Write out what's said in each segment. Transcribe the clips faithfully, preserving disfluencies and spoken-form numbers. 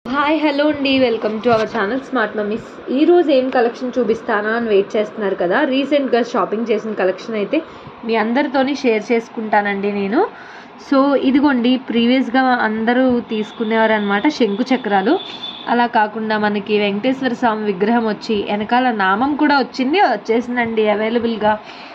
Hi hello అండి, welcome to our channel smart mummies. ఈరోజు ఏం కలెక్షన్ చూపిస్తానా అని వెయిట్ చేస్తున్నారు కదా. రీసెంట్గా షాపింగ్ చేసిన కలెక్షన్ అయితే మీ అందరితోని షేర్ చేసుకుంటానండి నేను. సో ఇదిగోండి, ప్రీవియస్గా అందరూ తీసుకునేవారు అనమాట శంకు చక్రాలు. అలా కాకుండా మనకి వెంకటేశ్వర స్వామి విగ్రహం వచ్చి వెనకాల నామం కూడా వచ్చింది వచ్చేసిందండి అవైలబుల్గా.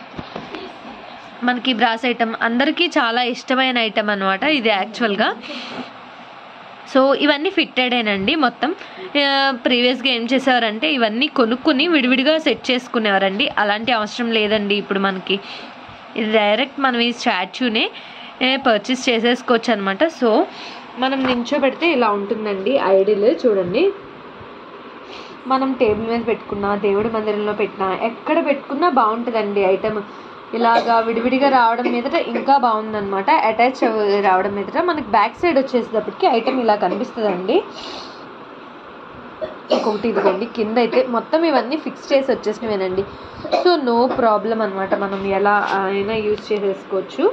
మనకి బ్రాస్ ఐటమ్ అందరికీ చాలా ఇష్టమైన ఐటమ్ అనమాట ఇది యాక్చువల్గా. సో ఇవన్నీ ఫిట్టెడేనండి. మొత్తం ప్రీవియస్గా ఏం చేసేవారంటే ఇవన్నీ కొనుక్కుని విడివిడిగా సెట్ చేసుకునేవారండి. అలాంటి అవసరం లేదండి ఇప్పుడు మనకి. ఇది డైరెక్ట్ మనం ఈ స్టాచ్యూనే పర్చేస్ చేసేసుకోవచ్చు అనమాట. సో మనం నించోబెడితే ఇలా ఉంటుందండి ఐడిల్. చూడండి, మనం టేబుల్ మీద పెట్టుకున్నా, దేవుడి మందిరంలో పెట్టినా, ఎక్కడ పెట్టుకున్నా బాగుంటుందండి ఐటమ్. ఇలాగా విడివిడిగా రావడం మీదట ఇంకా బాగుందన్నమాట. అటాచ్ రావడం మీదట మనకి బ్యాక్ సైడ్ వచ్చేసేటప్పటికి ఐటమ్ ఇలా కనిపిస్తుందండి. ఇంకొకటి ఇదిగోండి, కింద అయితే మొత్తం ఇవన్నీ ఫిక్స్ చేసి వచ్చేసినవేనండి. సో నో ప్రాబ్లం అనమాట, మనం ఎలా అయినా యూజ్ చేసేసుకోవచ్చు.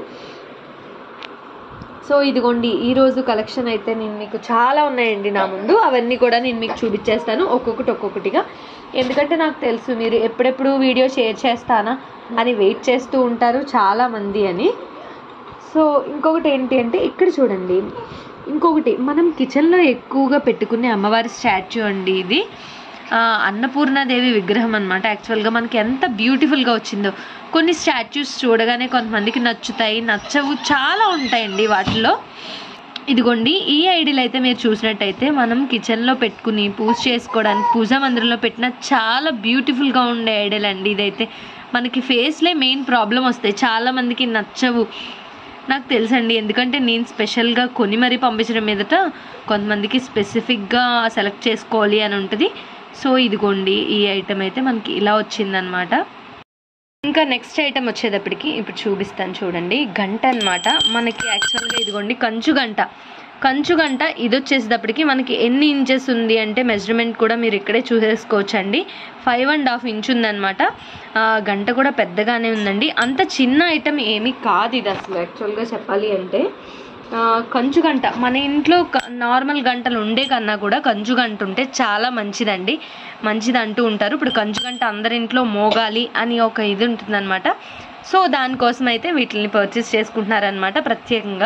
సో ఇదిగోండి, ఈరోజు కలెక్షన్ అయితే నేను మీకు చాలా ఉన్నాయండి నా ముందు. అవన్నీ కూడా నేను మీకు చూపించేస్తాను ఒక్కొక్కటి ఒక్కొక్కటిగా. ఎందుకంటే నాకు తెలుసు మీరు ఎప్పుడెప్పుడు వీడియో షేర్ చేస్తానా అని వెయిట్ చేస్తూ ఉంటారు చాలామంది అని. సో ఇంకొకటి ఏంటి అంటే ఇక్కడ చూడండి, ఇంకొకటి మనం కిచెన్లో ఎక్కువగా పెట్టుకునే అమ్మవారి స్టాచ్యూ అండి ఇది. అన్నపూర్ణాదేవి విగ్రహం అనమాట. యాక్చువల్గా మనకి ఎంత బ్యూటిఫుల్గా వచ్చిందో. కొన్ని స్టాచ్యూస్ చూడగానే కొంతమందికి నచ్చుతాయి, నచ్చవు, చాలా ఉంటాయండి వాటిల్లో. ఇదిగోండి, ఈ ఐడియాలు అయితే మీరు చూసినట్టయితే మనం కిచెన్లో పెట్టుకుని పూజ చేసుకోవడానికి పూజా మందిరంలో పెట్టిన చాలా బ్యూటిఫుల్గా ఉండే ఐడియాలు అండి. ఇదైతే మనకి ఫేస్లే మెయిన్ ప్రాబ్లం వస్తాయి, చాలామందికి నచ్చవు. నాకు తెలుసండి, ఎందుకంటే నేను స్పెషల్గా కొని మరీ పంపించడం మీదట కొంతమందికి స్పెసిఫిక్గా సెలెక్ట్ చేసుకోవాలి అని ఉంటుంది. సో ఇదిగోండి, ఈ ఐటమ్ అయితే మనకి ఇలా వచ్చిందనమాట. ఇంకా నెక్స్ట్ ఐటమ్ వచ్చేటప్పటికి ఇప్పుడు చూపిస్తాను చూడండి, గంట అనమాట. మనకి యాక్చువల్గా ఇదిగోండి కంచు గంట. కంచు గంట ఇది వచ్చేసేటప్పటికి మనకి ఎన్ని ఇంచెస్ ఉంది అంటే మెజర్మెంట్ కూడా మీరు ఇక్కడే చూసేసుకోవచ్చు అండి. ఫైవ్ అండ్ హాఫ్ ఇంచ్ ఉందన్నమాట. గంట కూడా పెద్దగానే ఉందండి. అంత చిన్న ఐటమ్ ఏమీ కాదు ఇది అసలు యాక్చువల్గా చెప్పాలి అంటే. కంచు గంట మన ఇంట్లో నార్మల్ గంటలు ఉండే కన్నా కూడా కంచు గంట ఉంటే చాలా మంచిదండి, మంచిది అంటూ ఉంటారు. ఇప్పుడు కంచు గంట అందరింట్లో మోగాలి అని ఒక ఇది ఉంటుందన్నమాట. సో దానికోసం అయితే వీటిని పర్చేస్ చేసుకుంటున్నారనమాట ప్రత్యేకంగా.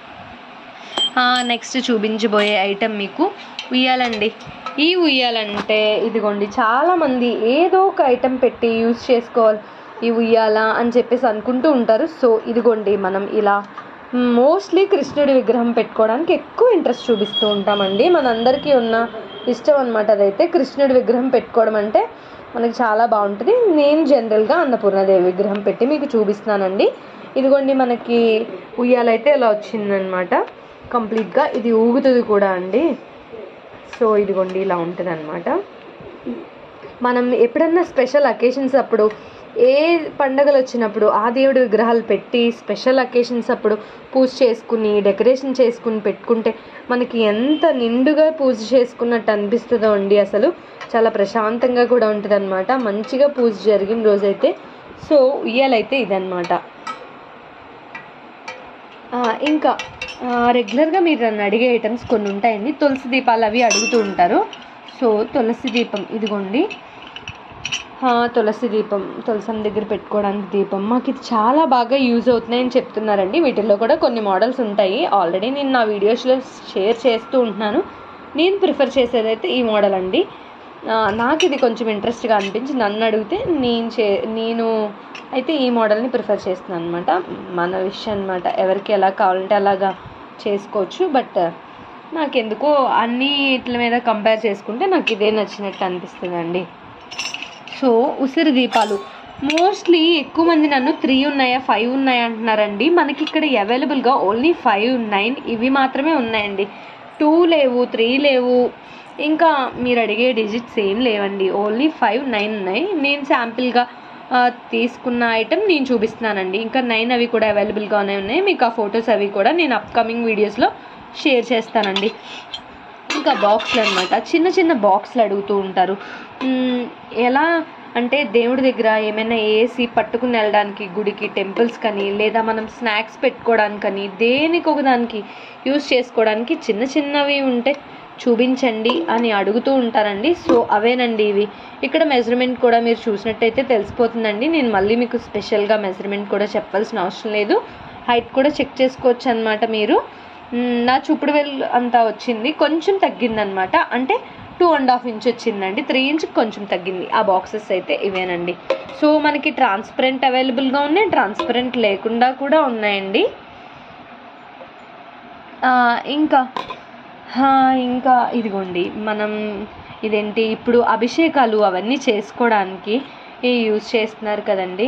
నెక్స్ట్ చూపించబోయే ఐటమ్ మీకు ఉయ్యాలండి. ఈ ఉయ్యాలంటే ఇదిగోండి, చాలామంది ఏదో ఒక ఐటమ్ పెట్టి యూజ్ చేసుకోవాలి ఈ ఉయ్యాల అని చెప్పేసి అనుకుంటూ ఉంటారు. సో ఇదిగోండి, మనం ఇలా మోస్ట్లీ కృష్ణుడి విగ్రహం పెట్టుకోవడానికి ఎక్కువ ఇంట్రెస్ట్ చూపిస్తూ ఉంటామండి. మనందరికీ ఉన్న ఇష్టం అనమాట అదైతే. కృష్ణుడి విగ్రహం పెట్టుకోవడం అంటే మనకి చాలా బాగుంటుంది. నేను జనరల్గా అన్నపూర్ణాదేవి విగ్రహం పెట్టి మీకు చూపిస్తున్నానండి. ఇదిగోండి, మనకి ఉయ్యాలైతే ఇలా వచ్చిందనమాట కంప్లీట్గా. ఇది ఊగుతుంది కూడా అండి. సో ఇదిగోండి, ఇలా ఉంటుంది అనమాట. మనం ఎప్పుడన్నా స్పెషల్ అకేషన్స్ అప్పుడు, ఏ పండగలు వచ్చినప్పుడు ఆ దేవుడి విగ్రహాలు పెట్టి స్పెషల్ అకేషన్స్ అప్పుడు పూజ చేసుకుని డెకరేషన్ చేసుకుని పెట్టుకుంటే మనకి ఎంత నిండుగా పూజ చేసుకున్నట్టు అనిపిస్తుందో అండి. అసలు చాలా ప్రశాంతంగా కూడా ఉంటుంది అనమాట, మంచిగా పూజ జరిగిన రోజైతే. సో ఉయ్యాలైతే ఇదన్నమాట. ఇంకా రెగ్యులర్గా మీరు నన్ను అడిగే ఐటమ్స్ కొన్ని ఉంటాయండి. తులసి దీపాలు అవి అడుగుతూ ఉంటారు. సో తులసి దీపం ఇదిగోండి, తులసి దీపం, తులసం దగ్గర పెట్టుకోవడానికి దీపం మాకు ఇది చాలా బాగా యూజ్ అవుతున్నాయని చెప్తున్నారండి. వీటిల్లో కూడా కొన్ని మోడల్స్ ఉంటాయి, ఆల్రెడీ నేను నా వీడియోస్లో షేర్ చేస్తూ ఉంటున్నాను. నేను ప్రిఫర్ చేసేదైతే ఈ మోడల్ అండి. నాకు ఇది కొంచెం ఇంట్రెస్ట్గా అనిపించి నన్ను అడిగితే నేను చే నేను అయితే ఈ మోడల్ని ప్రిఫర్ చేస్తున్నాను అనమాట. మన విషయం అనమాట, ఎవరికి ఎలా కావాలంటే అలాగా చేసుకోవచ్చు. బట్ నాకెందుకో అన్ని వీటి మీద కంపేర్ చేసుకుంటే నాకు ఇదే నచ్చినట్టు అనిపిస్తుందండి. సో ఉసిరి దీపాలు మోస్ట్లీ ఎక్కువ మంది నన్ను త్రీ ఉన్నాయా ఫైవ్ ఉన్నాయా అంటున్నారండి. మనకి ఇక్కడ అవైలబుల్గా ఓన్లీ ఫైవ్ నైన్ ఇవి మాత్రమే ఉన్నాయండి. టూ లేవు, త్రీ లేవు, ఇంకా మీరు అడిగే డిజిట్స్ ఏం లేవండి. ఓన్లీ ఫైవ్ నైన్ ఉన్నాయి. నేను శాంపిల్గా తీసుకున్న ఐటమ్ నేను చూపిస్తున్నానండి. ఇంకా నైన్ అవి కూడా అవైలబుల్గానే ఉన్నాయి. మీకు ఆ ఫొటోస్ అవి కూడా నేను అప్కమింగ్ వీడియోస్లో షేర్ చేస్తానండి. ఇంకా బాక్స్లు అనమాట, చిన్న చిన్న బాక్స్లు అడుగుతూ ఉంటారు. ఎలా అంటే దేవుడి దగ్గర ఏమైనా ఏసి పట్టుకుని వెళ్ళడానికి గుడికి, టెంపుల్స్ కానీ, లేదా మనం స్నాక్స్ పెట్టుకోవడానికి కానీ, దేనికి ఒకదానికి యూజ్ చేసుకోవడానికి చిన్న చిన్నవి ఉంటే చూపించండి అని అడుగుతూ ఉంటారండి. సో అవేనండి ఇవి. ఇక్కడ మెజర్మెంట్ కూడా మీరు చూసినట్టయితే తెలిసిపోతుందండి. నేను మళ్ళీ మీకు స్పెషల్గా మెజర్మెంట్ కూడా చెప్పాల్సిన అవసరం లేదు. హైట్ కూడా చెక్ చేసుకోవచ్చు అనమాట మీరు. నా చూపుడు వేలు అంతా వచ్చింది, కొంచెం తగ్గిందనమాట. అంటే టూ అండ్ హాఫ్ ఇంచ్ వచ్చిందండి, త్రీ ఇంచ్ కొంచెం తగ్గింది. ఆ బాక్సెస్ అయితే ఇవేనండి. సో మనకి ట్రాన్స్పరెంట్ అవైలబుల్గా ఉన్నాయి, ట్రాన్స్పరెంట్ లేకుండా కూడా ఉన్నాయండి. ఇంకా ఇంకా ఇదిగోండి, మనం ఇదేంటి ఇప్పుడు అభిషేకాలు అవన్నీ చేసుకోవడానికి యూజ్ చేస్తున్నారు కదండి,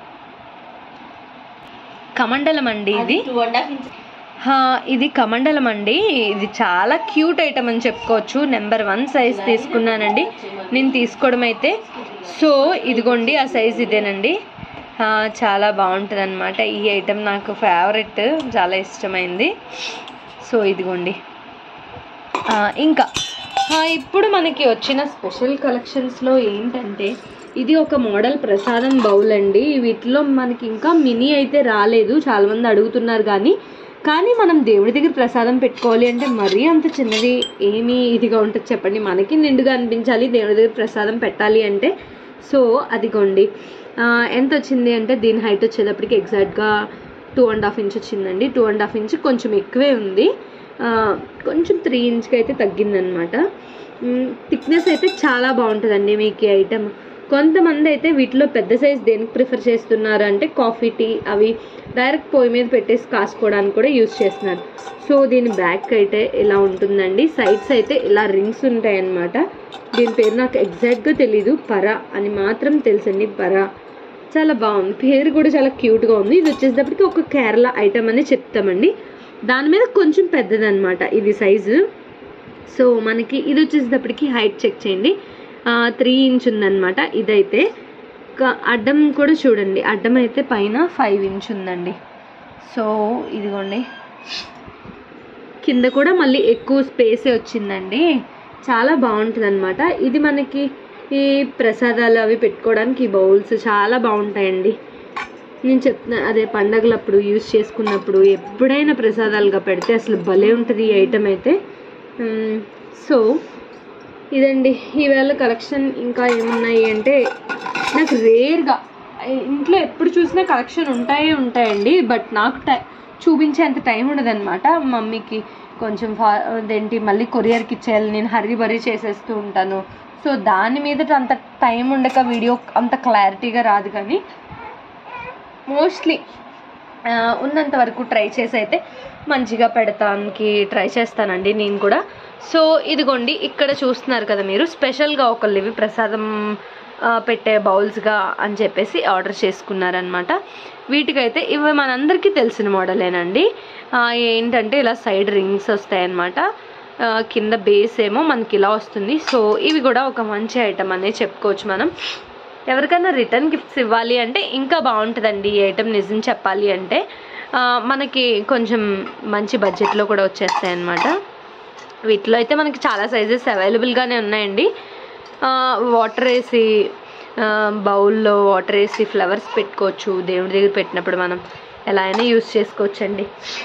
కమండలం అండి. ఇది టూ అండ్ హాఫ్ ఇంచ్ ఇది కమండలం అండి. ఇది చాలా క్యూట్ ఐటమ్ అని చెప్పుకోవచ్చు. నెంబర్ వన్ సైజ్ తీసుకున్నానండి నేను తీసుకోవడం అయితే. సో ఇదిగోండి ఆ సైజ్ ఇదేనండి. చాలా బాగుంటుంది అనమాట. ఈ ఐటమ్ నాకు ఫేవరెట్, చాలా ఇష్టమైంది. సో ఇదిగోండి. ఇంకా ఇప్పుడు మనకి వచ్చిన స్పెషల్ కలెక్షన్స్లో ఏంటంటే ఇది ఒక మోడల్ ప్రసాదం బౌల్ అండి. వీటిలో మనకి ఇంకా మినీ అయితే రాలేదు, చాలామంది అడుగుతున్నారు. కానీ కానీ మనం దేవుడి దగ్గర ప్రసాదం పెట్టుకోవాలి అంటే మరీ అంత చిన్నది ఏమీ ఇదిగా ఉంటుంది చెప్పండి. మనకి నిండుగా అనిపించాలి దేవుడి దగ్గర ప్రసాదం పెట్టాలి అంటే. సో అదిగోండి ఎంత వచ్చింది అంటే దీని హైట్ వచ్చేటప్పటికి ఎగ్జాక్ట్గా టూ అండ్ హాఫ్ ఇంచ్ వచ్చిందండి. టూ అండ్ హాఫ్ ఇంచ్ కొంచెం ఎక్కువే ఉంది, కొంచెం త్రీ ఇంచ్కి అయితే తగ్గిందనమాట. థిక్నెస్ అయితే చాలా బాగుంటుందండి మీకు ఈ ఐటమ్. కొంతమంది అయితే వీటిలో పెద్ద సైజ్ దేనికి ప్రిఫర్ చేస్తున్నారు అంటే కాఫీ టీ అవి డైరెక్ట్ పొయ్యి మీద పెట్టేసి కాసుకోవడానికి కూడా యూజ్ చేస్తున్నారు. సో దీని బ్యాక్ అయితే ఇలా ఉంటుందండి. సైడ్స్ అయితే ఇలా రింగ్స్ ఉంటాయన్నమాట. దీని పేరు నాకు ఎగ్జాక్ట్గా తెలీదు, పరా అని మాత్రం తెలుసండి. పరా చాలా బాగుంది, పేరు కూడా చాలా క్యూట్గా ఉంది. ఇది వచ్చేటప్పటికి ఒక కేరళ ఐటమ్ అని చెప్తామండి. దాని మీద కొంచెం పెద్దదన్నమాట ఇది సైజు. సో మనకి ఇది వచ్చేటప్పటికి హైట్ చెక్ చేయండి, త్రీ ఇంచ్ ఉందన్నమాట. ఇదైతే అడ్డం కూడా చూడండి, అడ్డం అయితే పైన ఫైవ్ ఇంచ్ ఉందండి. సో ఇదిగోండి కింద కూడా మళ్ళీ ఎక్కువ స్పేసే వచ్చిందండి. చాలా బాగుంటుంది అనమాట. ఇది మనకి ఈ ప్రసాదాలు అవి పెట్టుకోవడానికి ఈ బౌల్స్ చాలా బాగుంటాయండి. నేను చెప్తున్నా అదే పండగలప్పుడు యూజ్ చేసుకున్నప్పుడు ఎప్పుడైనా ప్రసాదాలుగా పెడితే అసలు భలే ఉంటుంది ఈ ఐటమ్ అయితే. సో ఇదండి ఈవేళ కలెక్షన్. ఇంకా ఏమున్నాయి అంటే నాకు రేర్గా ఇంట్లో ఎప్పుడు చూసినా కలెక్షన్ ఉంటాయే ఉంటాయండి. బట్ నాకు టై చూపించేంత టైం ఉండదన్నమాట. మమ్మీకి కొంచెం ఫా అదేంటి మళ్ళీ కొరియర్కి ఇచ్చేయాలి, నేను హర్రీ బర్రీ చేసేస్తూ ఉంటాను. సో దాని మీద అంత టైం ఉండక వీడియో అంత క్లారిటీగా రాదు. కానీ మోస్ట్లీ ఉన్నంత వరకు ట్రై చేసి అయితే మంచిగా పెడతానికి ట్రై చేస్తానండి నేను కూడా. సో ఇదిగోండి ఇక్కడ చూస్తున్నారు కదా మీరు, స్పెషల్గా ఒకళ్ళు ఇవి ప్రసాదం పెట్టే బౌల్స్గా అని చెప్పేసి ఆర్డర్ చేసుకున్నారనమాట. వీటికైతే ఇవి మనందరికీ తెలిసిన మోడలేనండి. ఏంటంటే ఇలా సైడ్ రింగ్స్ వస్తాయన్నమాట, కింద బేస్ ఏమో మనకి ఇలా వస్తుంది. సో ఇవి కూడా ఒక మంచి ఐటమ్ అనే చెప్పుకోవచ్చు మనం. ఎవరికైనా రిటర్న్ గిఫ్ట్స్ ఇవ్వాలి అంటే ఇంకా బాగుంటుందండి ఈ ఐటమ్. నిజం చెప్పాలి అంటే మనకి కొంచెం మంచి బడ్జెట్లో కూడా వచ్చేస్తాయి అన్నమాట. వీటిలో అయితే మనకి చాలా సైజెస్ అవైలబుల్గానే ఉన్నాయండి. వాటర్ వేసి బౌల్లో వాటర్ వేసి ఫ్లవర్స్ పెట్టుకోవచ్చు, దేవుడి దగ్గర పెట్టినప్పుడు మనం ఎలా అయినా యూస్ చేసుకోవచ్చండి.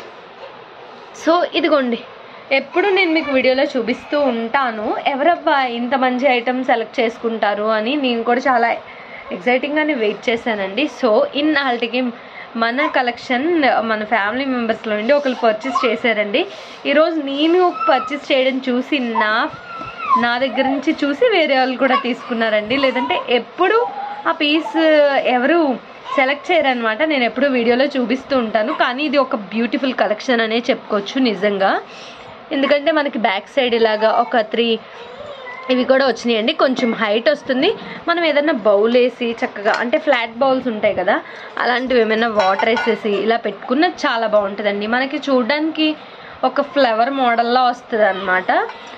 సో ఇదిగోండి ఎప్పుడు నేను మీకు వీడియోలో చూపిస్తూ ఉంటాను, ఎవరబ్బా ఇంత మంచి ఐటమ్ సెలెక్ట్ చేసుకుంటారు అని నేను కూడా చాలా ఎక్సైటింగ్గానే వెయిట్ చేశానండి. సో ఇన్నాళ్ళకి మన కలెక్షన్ మన ఫ్యామిలీ మెంబర్స్లో నుండి ఒకరు పర్చేస్ చేశారండి. ఈరోజు నేను పర్చేస్ చేయడం చూసి నా నా దగ్గర నుంచి చూసి వేరే వాళ్ళు కూడా తీసుకున్నారండి. లేదంటే ఎప్పుడు ఆ పీస్ ఎవరు సెలెక్ట్ చేయరనమాట, నేను ఎప్పుడు వీడియోలో చూపిస్తూ ఉంటాను. కానీ ఇది ఒక బ్యూటిఫుల్ కలెక్షన్ అనే చెప్పుకోవచ్చు నిజంగా. ఎందుకంటే మనకి బ్యాక్ సైడ్ ఇలాగా ఒక త్రీ ఇవి కూడా వచ్చినాయండి. కొంచెం హైట్ వస్తుంది. మనం ఏదైనా బౌల్ వేసి చక్కగా అంటే ఫ్లాట్ బౌల్స్ ఉంటాయి కదా, అలాంటివి ఏమైనా వాటర్ వేసేసి ఇలా పెట్టుకున్న చాలా బాగుంటుందండి. మనకి చూడడానికి ఒక ఫ్లవర్ మోడల్లా వస్తుంది అనమాట.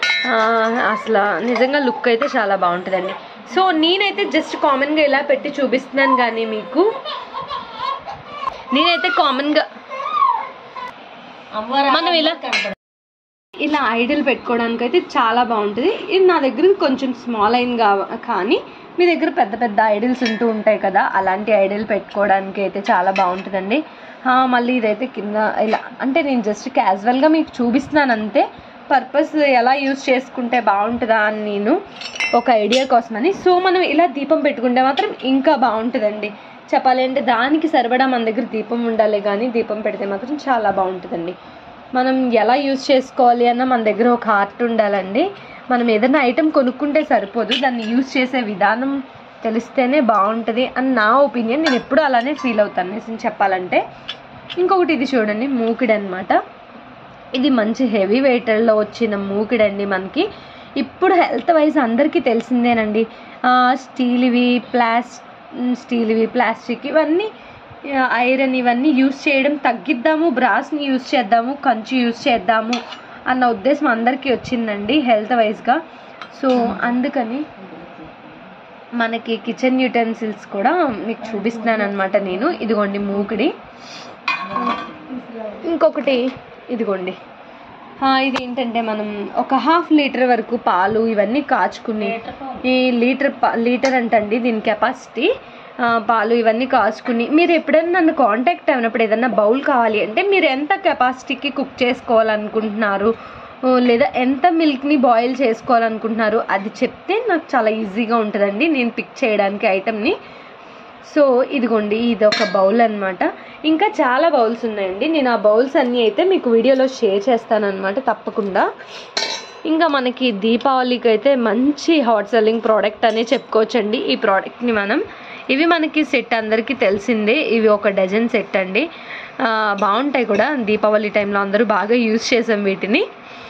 అసలు నిజంగా లుక్ అయితే చాలా బాగుంటుందండి. సో నేనైతే జస్ట్ కామన్గా ఇలా పెట్టి చూపిస్తున్నాను. కానీ మీకు నేనైతే కామన్గా మనం ఇలా ఇలా ఐడల్ పెట్టుకోవడానికి అయితే చాలా బాగుంటుంది. ఇది నా దగ్గర కొంచెం స్మాల్ అయింది కానీ మీ దగ్గర పెద్ద పెద్ద ఐడల్స్ ఉంటూ ఉంటాయి కదా, అలాంటి ఐడల్ పెట్టుకోవడానికి అయితే చాలా బాగుంటుందండి. మళ్ళీ ఇదైతే కింద ఇలా అంటే నేను జస్ట్ క్యాజువల్గా మీకు చూపిస్తున్నాను అంతే. పర్పస్ ఎలా యూజ్ చేసుకుంటే బాగుంటుందా అని నేను ఒక ఐడియా కోసమని. సో మనం ఇలా దీపం పెట్టుకుంటే మాత్రం ఇంకా బాగుంటుందండి. చెప్పాలి అంటే దానికి సరిపడా మన దగ్గర దీపం ఉండాలి, కానీ దీపం పెడితే మాత్రం చాలా బాగుంటుందండి. మనం ఎలా యూజ్ చేసుకోవాలి అన్న మన దగ్గర ఒక ఆర్ట్ ఉండాలండి. మనం ఏదైనా ఐటెం కొనుక్కుంటే సరిపోదు, దాన్ని యూజ్ చేసే విధానం తెలిస్తేనే బాగుంటుంది అని నా ఒపీనియన్. నేను ఎప్పుడూ అలానే ఫీల్ అవుతాను నేను చెప్పాలంటే. ఇంకొకటి ఇది చూడండి, మూకిడ్ అనమాట. ఇది మంచి హెవీ వెయిట్లో వచ్చిన మూకిడండి. మనకి ఇప్పుడు హెల్త్ వైజ్ అందరికీ తెలిసిందేనండి. స్టీల్వి ప్లాస్ స్టీల్వి ప్లాస్టిక్ ఇవన్నీ ఐరన్ ఇవన్నీ యూజ్ చేయడం తగ్గిద్దాము, బ్రాస్ని యూజ్ చేద్దాము, కంచు యూజ్ చేద్దాము అన్న ఉద్దేశం అందరికీ వచ్చిందండి హెల్త్ వైజ్గా. సో అందుకని మనకి కిచెన్ యూటెన్సిల్స్ కూడా మీకు చూపిస్తున్నాను అనమాట నేను. ఇదిగోండి మూకిడి. ఇంకొకటి ఇదిగోండి, ఇది ఏంటంటే మనం ఒక హాఫ్ లీటర్ వరకు పాలు ఇవన్నీ కాచుకుని, ఈ లీటర్ లీటర్ అంటండి దీని కెపాసిటీ, పాలు ఇవన్నీ కాచుకుని మీరు ఎప్పుడైనా నన్ను కాంటాక్ట్ అయినప్పుడు ఏదన్నా బౌల్ కావాలి అంటే మీరు ఎంత కెపాసిటీకి కుక్ చేసుకోవాలనుకుంటున్నారు లేదా ఎంత మిల్క్ని బాయిల్ చేసుకోవాలనుకుంటున్నారు అది చెప్తే నాకు చాలా ఈజీగా ఉంటుందండి నేను పిక్ చేయడానికి ఐటమ్ని. సో ఇదిగోండి ఇది ఒక బౌల్ అనమాట. ఇంకా చాలా బౌల్స్ ఉన్నాయండి, నేను ఆ బౌల్స్ అన్నీ అయితే మీకు వీడియోలో షేర్ చేస్తానన్నమాట తప్పకుండా. ఇంకా మనకి దీపావళికి అయితే మంచి హాట్ సెల్లింగ్ ప్రోడక్ట్ అనే చెప్పుకోవచ్చండి ఈ ప్రోడక్ట్ని మనం. ఇవి మనకి సెట్ అందరికీ తెలిసిందే, ఇవి ఒక డజన్ సెట్ అండి. బాగుంటాయి కూడా, దీపావళి టైంలో అందరూ బాగా యూజ్ చేసాం వీటిని.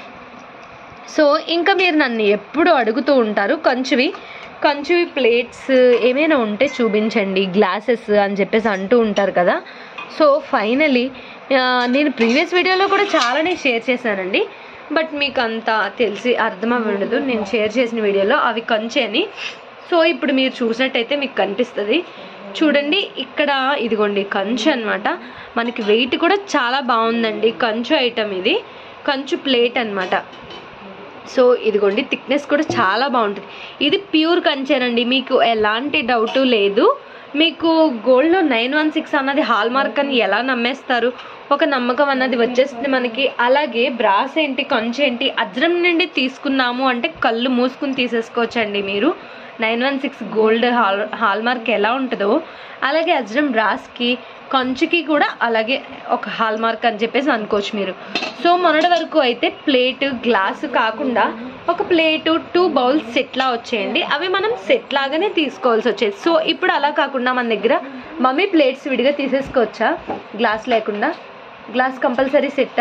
సో ఇంకా మీరు నన్ను ఎప్పుడు అడుగుతూ ఉంటారు కంచువి కంచువి ప్లేట్స్ ఏమైనా ఉంటే చూపించండి, గ్లాసెస్ అని చెప్పేసి అంటూ ఉంటారు కదా. సో ఫైనలీ నేను ప్రీవియస్ వీడియోలో కూడా చాలానే షేర్ చేశానండి, బట్ మీకు అంత తెలిసి అర్థం అవ్వదు నేను షేర్ చేసిన వీడియోలో అవి కంచె అని. సో ఇప్పుడు మీరు చూసినట్టయితే మీకు కనిపిస్తుంది చూడండి, ఇక్కడ ఇదిగోండి కంచు అనమాట. మనకి వెయిట్ కూడా చాలా బాగుందండి, కంచు ఐటమ్ ఇది, కంచు ప్లేట్ అనమాట. సో ఇదిగోండి థిక్నెస్ కూడా చాలా బాగుంటుంది. ఇది ప్యూర్ కంచేనండి, మీకు ఎలాంటి డౌటు లేదు. మీకు గోల్డ్లో నైన్ వన్ సిక్స్ అన్నది హాల్ మార్క్ అని ఎలా నమ్మేస్తారు, ఒక నమ్మకం అన్నది వచ్చేస్తుంది మనకి. అలాగే బ్రాస్ ఏంటి కంచె ఏంటి అజ్రం నుండి తీసుకున్నాము అంటే కళ్ళు మూసుకుని తీసేసుకోవచ్చండి మీరు. Nine one six gold hall hallmark ఎలా ఉంటుందో అలాగే అజ్రం బ్రాస్కి కంచుకి కూడా అలాగే ఒక హాల్ మార్క్ అని చెప్పేసి అనుకోవచ్చు మీరు. సో మొన్నటి వరకు అయితే ప్లేట్ గ్లాసు కాకుండా ఒక ప్లేటు టూ బౌల్స్ సెట్లా వచ్చేయండి, అవి మనం సెట్ లాగానే తీసుకోవాల్సి వచ్చేది. సో ఇప్పుడు అలా కాకుండా మన దగ్గర మమ్మీ ప్లేట్స్ విడిగా తీసేసుకోవచ్చా గ్లాస్ లేకుండా? గ్లాస్ కంపల్సరీ సెట్టా?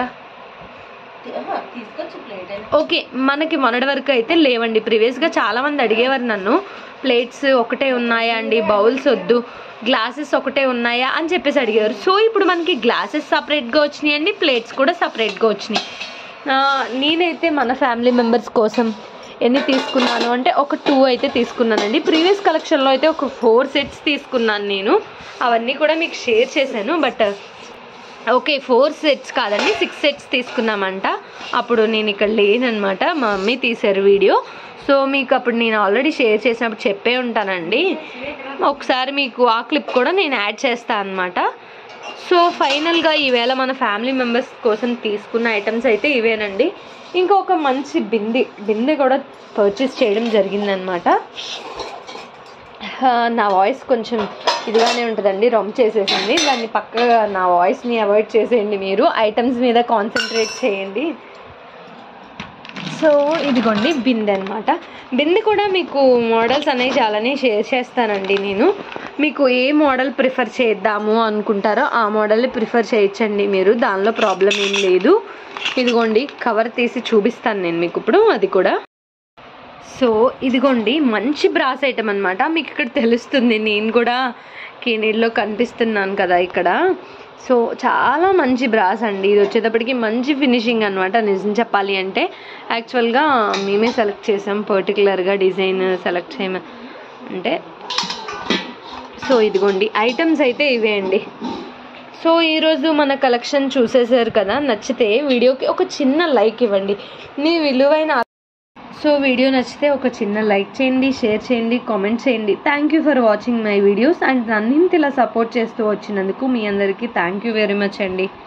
ఓకే, మనకి మొన్నటి వరకు అయితే లేవండి. ప్రీవియస్గా చాలామంది అడిగేవారు నన్ను ప్లేట్స్ ఒకటే ఉన్నాయా అండి, బౌల్స్ వద్దు, గ్లాసెస్ ఒకటే ఉన్నాయా అని చెప్పేసి అడిగారు. సో ఇప్పుడు మనకి గ్లాసెస్ సపరేట్గా వచ్చినాయి అండి, ప్లేట్స్ కూడా సపరేట్గా వచ్చినాయి. నేనైతే మన ఫ్యామిలీ మెంబర్స్ కోసం ఎన్ని తీసుకున్నాను అంటే ఒక టూ అయితే తీసుకున్నానండి. ప్రీవియస్ కలెక్షన్లో అయితే ఒక ఫోర్ సెట్స్ తీసుకున్నాను నేను, అవన్నీ కూడా మీకు షేర్ చేశాను. బట్ ఓకే ఫోర్ సెట్స్ కాదండి సిక్స్ సెట్స్ తీసుకున్నామంట. అప్పుడు నేను ఇక్కడ లేననమాట, మా మమ్మీ తీశారు వీడియో. సో మీకు అప్పుడు నేను ఆల్రెడీ షేర్ చేసినప్పుడు చెప్పే ఉంటానండి, ఒకసారి మీకు ఆ క్లిప్ కూడా నేను యాడ్ చేస్తాను అనమాట. సో ఫైనల్గా ఈవేళ మన ఫ్యామిలీ మెంబర్స్ కోసం తీసుకున్న ఐటమ్స్ అయితే ఇవేనండి. ఇంకొక మంచి బింది బిందె కూడా పర్చేస్ చేయడం జరిగిందనమాట. నా వాయిస్ కొంచెం ఇదిగానే ఉంటుందండి, రమ్ చేసేసింది, దాన్ని పక్కగా నా వాయిస్ని అవాయిడ్ చేసేయండి, మీరు ఐటమ్స్ మీద కాన్సన్ట్రేట్ చేయండి. సో ఇదిగోండి బిందె అనమాట. బిందె కూడా మీకు మోడల్స్ అనేవి చాలానే షేర్ చేస్తానండి నేను. మీకు ఏ మోడల్ ప్రిఫర్ చేద్దాము అనుకుంటారో ఆ మోడల్ని ప్రిఫర్ చేయొచ్చండి మీరు, దానిలో ప్రాబ్లం ఏం లేదు. ఇదిగోండి కవర్ తీసి చూపిస్తాను నేను మీకు ఇప్పుడు అది కూడా. సో ఇదిగోండి మంచి బ్రాస్ ఐటమ్ అనమాట, మీకు ఇక్కడ తెలుస్తుంది నేను కూడా కీనీడ్లో కనిపిస్తున్నాను కదా ఇక్కడ. సో చాలా మంచి బ్రాస్ అండి, ఇది వచ్చేటప్పటికి మంచి ఫినిషింగ్ అనమాట. నిజం చెప్పాలి అంటే యాక్చువల్గా మేమే సెలెక్ట్ చేసాం, పర్టికులర్గా డిజైన్ సెలెక్ట్ చేయమ అంటే. సో ఇదిగోండి ఐటమ్స్ అయితే ఇవే అండి. సో ఈరోజు మన కలెక్షన్ చూసేసారు కదా, నచ్చితే వీడియోకి ఒక చిన్న లైక్ ఇవ్వండి, మీ విలువైన. సో వీడియో నచ్చితే ఒక చిన్న లైక్ చేయండి, షేర్ చేయండి, కామెంట్ చేయండి. Thank you for watching my videos and నన్ను ఇలా సపోర్ట్ చేస్తూ వచ్చినందుకు మీ అందరికీ థ్యాంక్ యూ వెరీ మచ్ అండి.